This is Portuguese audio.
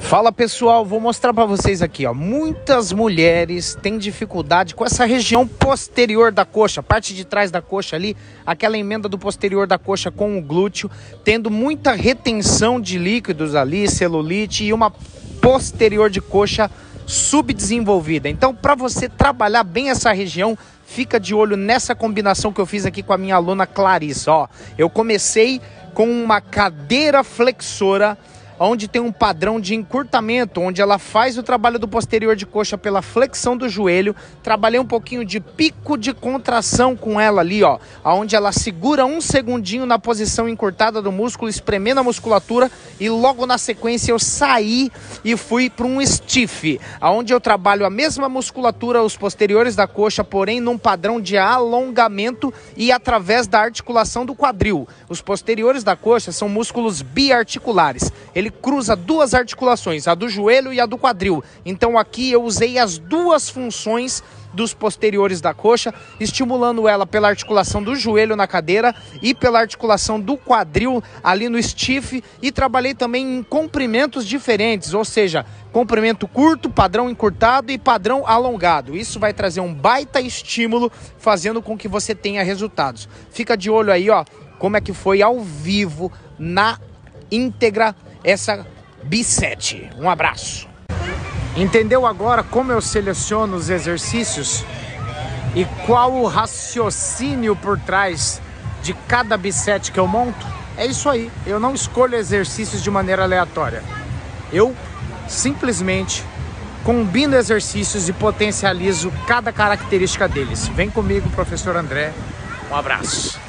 Fala pessoal, vou mostrar para vocês aqui, ó. Muitas mulheres têm dificuldade com essa região posterior da coxa, parte de trás da coxa ali, aquela emenda do posterior da coxa com o glúteo, tendo muita retenção de líquidos ali, celulite e uma posterior de coxa subdesenvolvida. Então, para você trabalhar bem essa região, fica de olho nessa combinação que eu fiz aqui com a minha aluna Clarissa, ó. Eu comecei com uma cadeira flexora, onde tem um padrão de encurtamento, onde ela faz o trabalho do posterior de coxa pela flexão do joelho. Trabalhei um pouquinho de pico de contração com ela ali, ó, onde ela segura um segundinho na posição encurtada do músculo, espremendo a musculatura, e logo na sequência eu saí e fui para um stiff, onde eu trabalho a mesma musculatura, os posteriores da coxa, porém num padrão de alongamento e através da articulação do quadril. Os posteriores da coxa são músculos biarticulares. Ele cruza duas articulações, a do joelho e a do quadril. Então aqui eu usei as duas funções dos posteriores da coxa, estimulando ela pela articulação do joelho na cadeira e pela articulação do quadril ali no stiff, e trabalhei também em comprimentos diferentes, ou seja, comprimento curto, padrão encurtado e padrão alongado. Isso vai trazer um baita estímulo, fazendo com que você tenha resultados. Fica de olho aí, ó, como é que foi ao vivo, na íntegra, essa B7. Um abraço. Entendeu agora como eu seleciono os exercícios e qual o raciocínio por trás de cada B7 que eu monto? É isso aí. Eu não escolho exercícios de maneira aleatória. Eu simplesmente combino exercícios e potencializo cada característica deles. Vem comigo, professor André. Um abraço.